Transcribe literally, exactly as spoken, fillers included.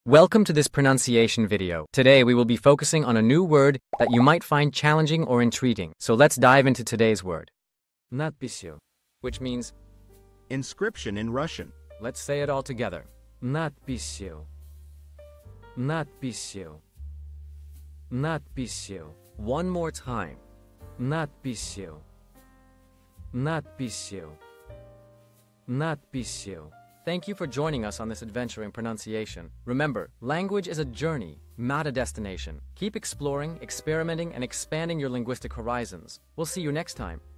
Welcome to this pronunciation video. Today we will be focusing on a new word that you might find challenging or intriguing. So let's dive into today's word. Надписью, which means inscription in Russian. Let's say it all together. Надписью. Надписью. Надписью. One more time. Надписью. Надписью. Надписью. Thank you for joining us on this adventure in pronunciation. Remember, language is a journey, not a destination. Keep exploring, experimenting, and expanding your linguistic horizons. We'll see you next time.